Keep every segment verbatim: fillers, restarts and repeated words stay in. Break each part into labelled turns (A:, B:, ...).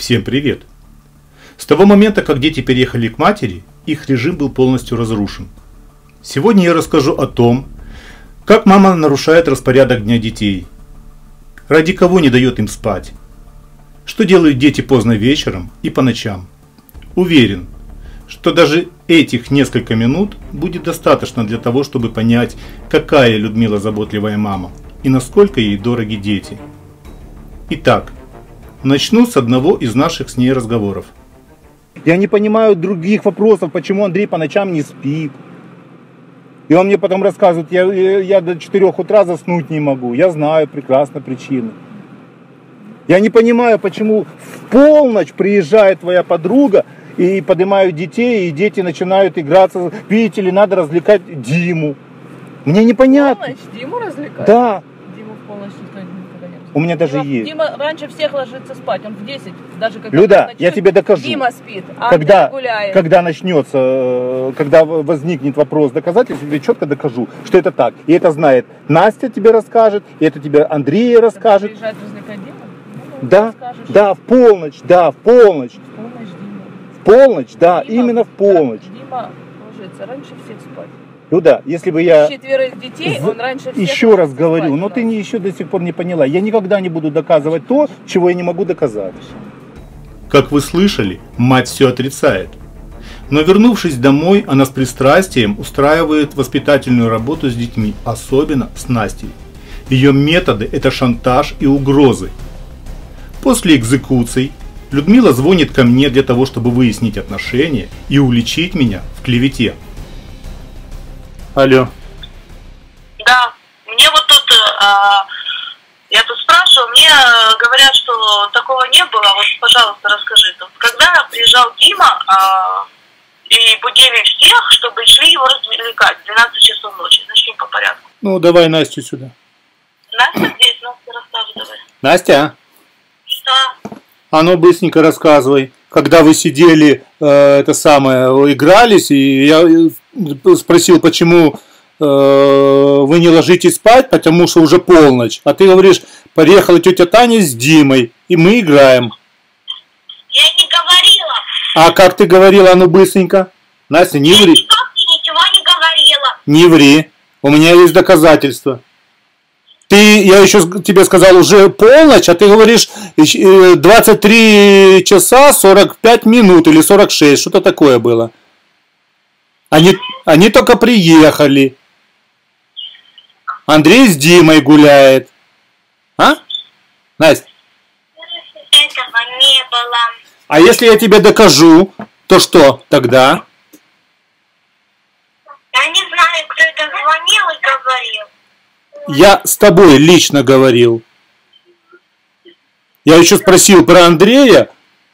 A: Всем привет! С того момента, как дети переехали к матери, их режим был полностью разрушен. Сегодня я расскажу о том, как мама нарушает распорядок дня детей, ради кого не дает им спать, что делают дети поздно вечером и по ночам. Уверен, что даже этих несколько минут будет достаточно для того, чтобы понять, какая Людмила заботливая мама и насколько ей дороги дети. Итак, начну с одного из наших с ней разговоров.
B: Я не понимаю других вопросов, почему Андрей по ночам не спит. И он мне потом рассказывает, я, я до четырёх утра заснуть не могу. Я знаю прекрасно причины. Я не понимаю, почему в полночь приезжает твоя подруга и поднимают детей, и дети начинают играться. Видите ли, надо развлекать Диму. Мне непонятно.
C: В полночь Диму развлекать?
B: Да.
C: Диму в полночь никто никогда не развлекает.
B: У меня даже
C: Дима,
B: есть.
C: Дима раньше всех ложится спать, он в десять, даже когда
B: Люда,
C: начнет,
B: я тебе докажу.
C: Дима спит, а
B: когда,
C: Андрей гуляет.
B: Когда начнется, когда возникнет вопрос доказательств, я тебе четко докажу, что это так. И это знает Настя, тебе расскажет, и это тебе Андрей расскажет.
C: Приезжает развлекать Диму? Ну,
B: Да,
C: расскажешь.
B: да, в полночь, да, в полночь.
C: В полночь Дима.
B: В полночь, да,
C: Дима,
B: именно в полночь.
C: Да, Дима ложится раньше всех спать.
B: Люда, если бы я
C: Четверых детей, он раньше всех
B: еще раз
C: ложится
B: говорю,
C: спать,
B: но
C: да.
B: ты не, еще до сих пор не поняла. Я никогда не буду доказывать то, чего я не могу доказать.
A: Как вы слышали, мать все отрицает. Но вернувшись домой, она с пристрастием устраивает воспитательную работу с детьми, особенно с Настей. Ее методы – это шантаж и угрозы. После экзекуций Людмила звонит ко мне для того, чтобы выяснить отношения и уличить меня в клевете. Алло.
D: Да, мне вот тут, э, я тут спрашиваю, мне говорят, что такого не было. Вот, пожалуйста, расскажи тут. Когда приезжал Дима э, и будили всех, чтобы шли его развлекать в двенадцать часов ночи. Начнем по порядку.
A: Ну, давай Настю сюда.
D: Настя здесь, Настя, рассказывай давай.
A: Настя,
D: Что?
A: а ну быстренько рассказывай. Когда вы сидели, э, это самое, игрались, и я спросил, почему э, вы не ложитесь спать, потому что уже полночь. А ты говоришь, приехала тетя Таня с Димой, и мы играем.
D: Я не говорила.
A: А как ты говорила, а ну быстренько? Настя, не ври.
D: Я ничего не говорила.
A: Не ври. У меня есть доказательства. Ты, я еще тебе сказал, уже полночь, а ты говоришь двадцать три часа сорок пять минут или сорок шесть, что-то такое было. Они, они только приехали. Андрей с Димой гуляет. А? Настя?
D: Этого не было.
A: А если я тебе докажу, то что тогда?
D: Я не знаю, кто это звонил и говорил.
A: Я с тобой лично говорил. Я еще спросил про Андрея.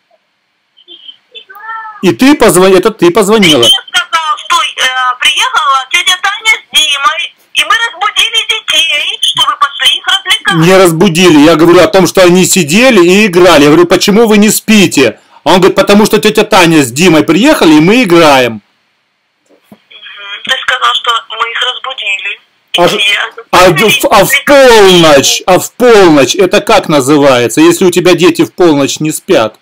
A: И ты позвонила, это ты позвонила.
D: Я сказал, что э, приехала тетя Таня с Димой, и мы разбудили детей, чтобы пошли их развлекать.
A: Не разбудили. Я говорю о том, что они сидели и играли. Я говорю, почему вы не спите? А он говорит, потому что тетя Таня с Димой приехали, и мы играем.
D: Угу. Ты сказал, что мы их разбудили.
A: А, а, в, а в полночь, а в полночь это как называется, если у тебя дети в полночь не спят?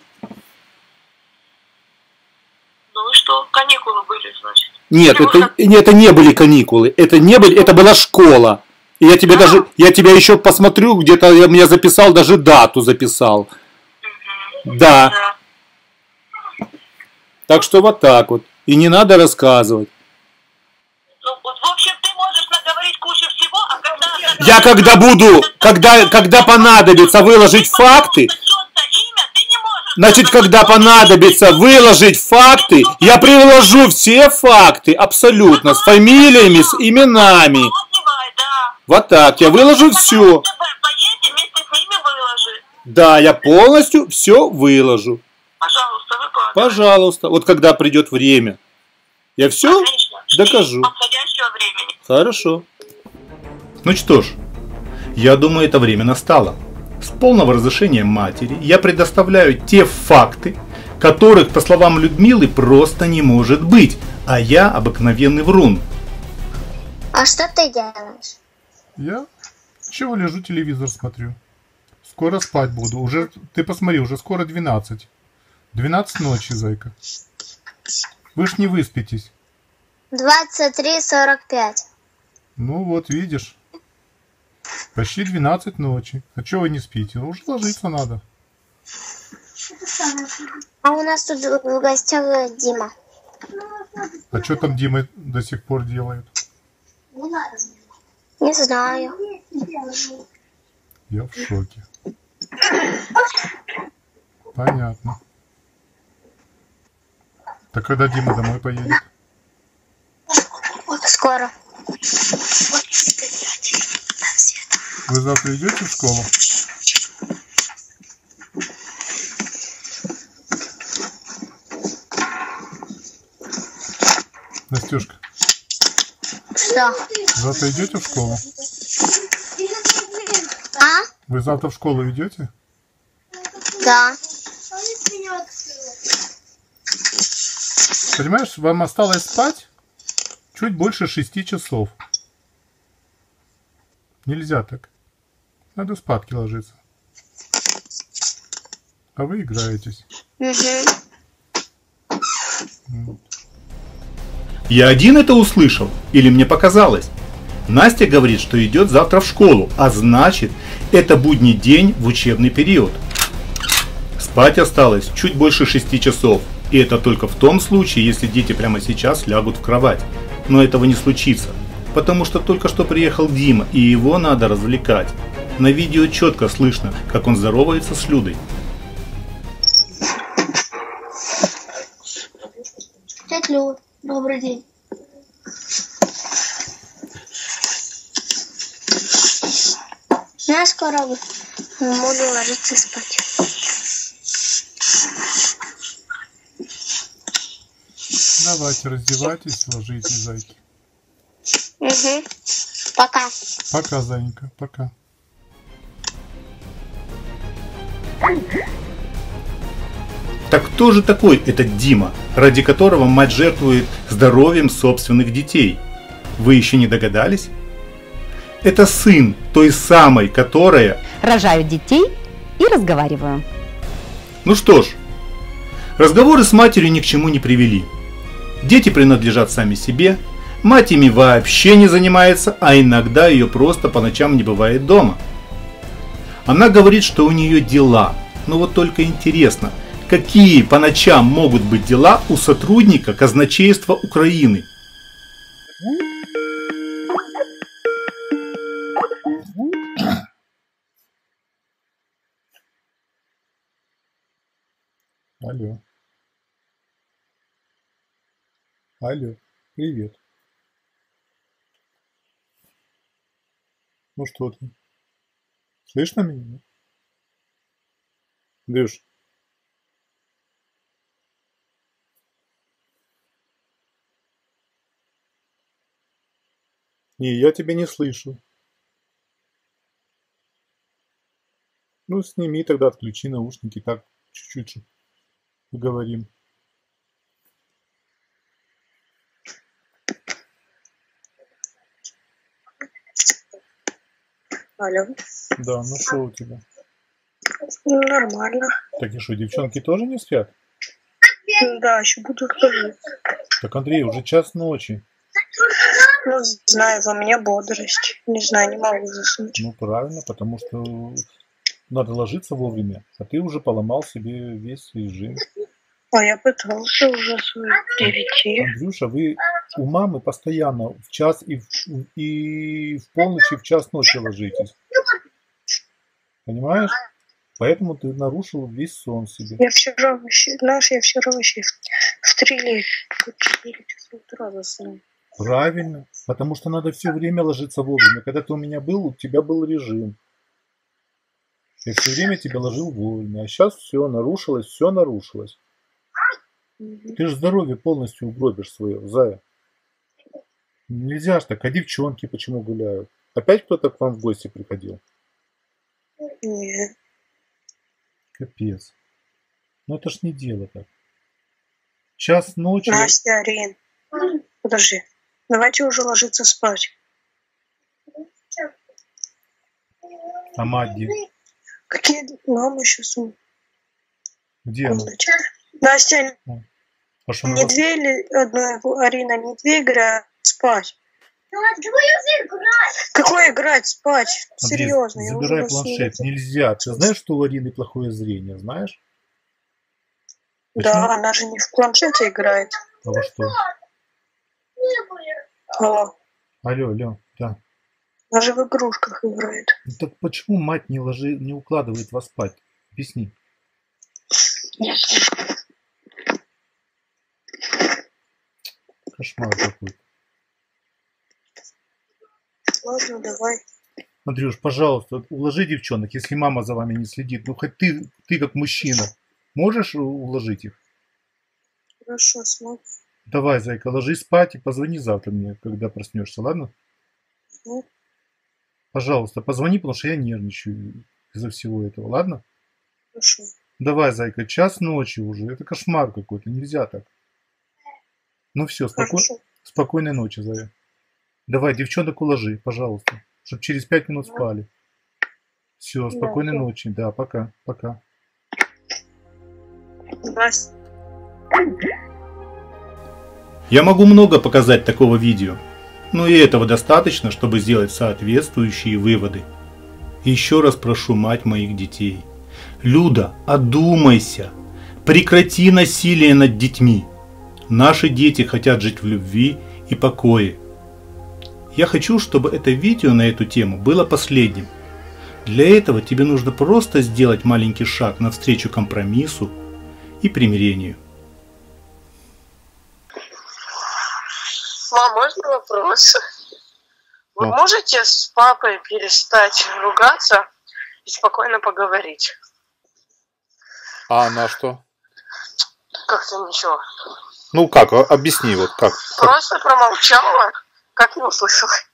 D: Ну и что, каникулы были, значит?
A: Нет, это, это не были каникулы, это не были, это была школа. И я тебе даже, я тебя еще посмотрю, где-то я меня записал, даже дату записал.
D: Угу.
A: Да.
D: Да.
A: Так что вот так вот. И не надо рассказывать.
D: Ну, вот, в общем, ты можешь наговорить кучу всего, а когда...
A: Я когда буду, когда, когда понадобится выложить факты, значит, когда понадобится выложить факты, я приложу все факты, абсолютно, с фамилиями, с именами. Вот так, я выложу все. Да, я полностью все выложу.
D: Пожалуйста, выкладывай.
A: Пожалуйста, вот когда придет время, я все
D: Отлично.
A: докажу.
D: Подходящего времени.
A: Хорошо. Ну что ж, я думаю, это время настало. С полного разрешения матери я предоставляю те факты, которых, по словам Людмилы, просто не может быть, а я обыкновенный врун.
E: А что ты делаешь?
F: Я? Чего лежу, телевизор смотрю. Скоро спать буду. Уже, ты посмотри, уже скоро двенадцать. двенадцать ночи, зайка. Вы ж не выспитесь.
E: двадцать три сорок пять.
F: Ну вот, видишь. Почти двенадцать ночи. А чего вы не спите? Ну, уже ложиться надо.
E: А у нас тут в гостях Дима.
F: А что там Дима до сих пор делает?
E: Не знаю.
F: Я в шоке. Понятно. Так когда Дима домой поедет?
E: Скоро.
F: Вы завтра идете в школу? Настюшка,
E: Что?
F: завтра идете в школу?
E: А?
F: Вы завтра в школу идете?
E: Да.
F: Понимаешь, вам осталось спать чуть больше шести часов. Нельзя так. Надо спадки ложиться. А вы играетесь.
E: Угу.
F: Вот.
A: Я один это услышал? Или мне показалось? Настя говорит, что идет завтра в школу, а значит, это будний день в учебный период. Спать осталось чуть больше шести часов. И это только в том случае, если дети прямо сейчас лягут в кровать. Но этого не случится, потому что только что приехал Дима, и его надо развлекать. На видео четко слышно, как он здоровается с Людой.
E: Тетя Люд, добрый день. Я скоро буду ложиться спать.
F: Давайте, раздевайтесь, ложитесь, зайки.
E: Угу. Пока.
F: Пока, зайка, пока.
A: Так кто же такой этот Дима, ради которого мать жертвует здоровьем собственных детей? Вы еще не догадались? Это сын той самой, которая...
G: Рожаю детей и разговариваю.
A: Ну что ж, разговоры с матерью ни к чему не привели. Дети принадлежат сами себе, мать ими вообще не занимается, а иногда ее просто по ночам не бывает дома. Она говорит, что у нее дела, но вот только интересно, какие по ночам могут быть дела у сотрудника казначейства Украины?
F: Алло. Алло, привет. Ну что ты? Слышно меня? Андрюш. Не, я тебя не слышу. Ну, сними тогда, отключи наушники, так чуть-чуть поговорим.
H: Алло.
F: Да, ну что у тебя?
H: Ну, нормально.
F: Так и что, девчонки тоже не спят?
H: Да, еще буду ложиться.
F: Так, Андрей, уже час ночи.
H: Ну, знаю, во мне бодрость. Не знаю, не могу заснуть.
F: Ну, правильно, потому что надо ложиться вовремя, а ты уже поломал себе весь режим.
H: А я пытался уже с девяти.
F: Андрюша, вы у мамы постоянно в час и в, и в полночь, и в час ночи ложитесь. Понимаешь? Поэтому ты нарушил весь сон себе.
H: Я вчера вообще, знаешь, я вчера вообще в три или четыре часа утра заснул.
F: Правильно, потому что надо все время ложиться вовремя. Когда ты у меня был, у тебя был режим. Я все время тебя ложил вовремя. А сейчас все нарушилось, все нарушилось.
H: Угу.
F: Ты же здоровье полностью угробишь свое, зая. Нельзя ж так. А девчонки почему гуляют? Опять кто-то к вам в гости приходил?
H: Нет.
F: Капец. Ну это ж не дело так. Час ночи...
H: Настя, Арин. Подожди. Давайте уже ложиться спать.
F: А мать где?
H: Какие... Мама сейчас в
F: Где она?
H: комнате. Настя,
F: А что, на
H: не
F: вас-
H: две или одной, Арина, не две играть, спать. Какой играть, спать?
F: Андрей,
H: Серьезно, я уже
F: забирай
H: вас
F: планшет.
H: не-
F: Нельзя. Ты знаешь, что у Арины плохое зрение, знаешь?
H: Да, она же не в планшете играет.
F: А во что?
H: Алло.
F: Алло, алло, да.
H: Она же в игрушках играет.
F: Ну так почему мать не, ложи, не укладывает вас спать? Объясни.
H: Нет.
F: Кошмар какой-то.
H: Ладно, давай.
F: Андрюш, пожалуйста, уложи девчонок, если мама за вами не следит. Ну хоть ты, ты как мужчина, можешь уложить их?
H: Хорошо, смотри.
F: Давай, зайка, ложись спать и позвони завтра мне, когда проснешься, ладно?
H: Ну.
F: Пожалуйста, позвони, потому что я нервничаю из-за всего этого, ладно?
H: Хорошо.
F: Давай, зайка, час ночи уже, это кошмар какой-то, нельзя так. Ну все, споко... спокойной ночи, зая. Давай, девчонок уложи, пожалуйста, чтобы через пять минут спали. Все, спокойной
H: Да,
F: ночи, да, пока, пока.
H: Настя.
A: Я могу много показать такого видео, но и этого достаточно, чтобы сделать соответствующие выводы. Еще раз прошу мать моих детей. Люда, одумайся. Прекрати насилие над детьми. Наши дети хотят жить в любви и покое. Я хочу, чтобы это видео на эту тему было последним. Для этого тебе нужно просто сделать маленький шаг навстречу компромиссу и примирению.
I: Мам, можно вопрос? Вы
F: Да.
I: можете с папой перестать ругаться и спокойно поговорить?
J: А она что?
I: Как-то ничего.
J: Ну как, а- объясни, вот как. как?
I: Просто промолчала, как не услышала.